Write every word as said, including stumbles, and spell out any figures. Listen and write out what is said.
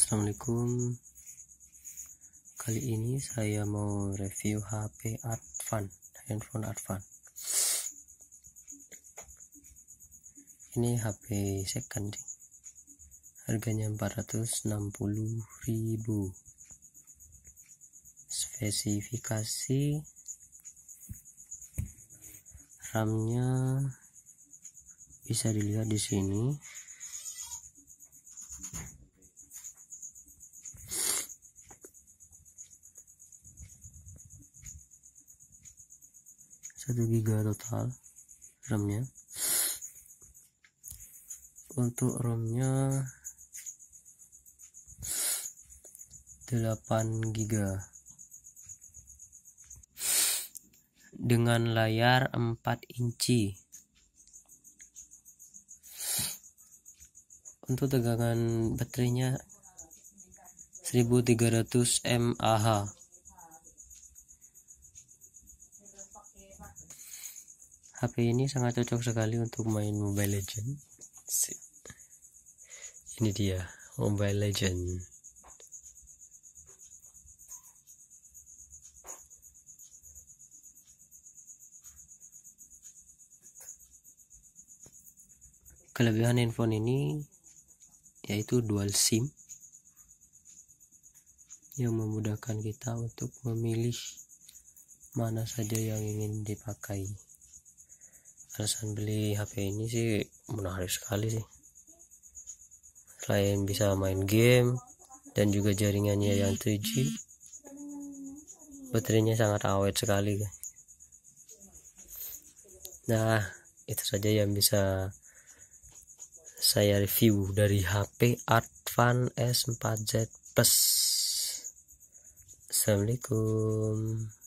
Assalamualaikum. Kali ini saya mau review H P Advan, handphone Advan. Ini H P second, harganya empat ratus enam puluh ribu. Spesifikasi RAM-nya bisa dilihat di sini. satu giga total RAM-nya. Untuk ROM-nya delapan giga dengan layar empat inci. Untuk tegangan baterainya seribu tiga ratus mAh. H P ini sangat cocok sekali untuk main Mobile Legends. Ini dia Mobile Legends. Kelebihan handphone ini yaitu dual SIM yang memudahkan kita untuk memilih mana saja yang ingin dipakai. Alasan beli H P ini sih menarik sekali sih. Selain bisa main game dan juga jaringannya yang tiga G, baterainya sangat awet sekali. Nah, itu saja yang bisa saya review dari H P Advan S empat Z Plus. Assalamualaikum.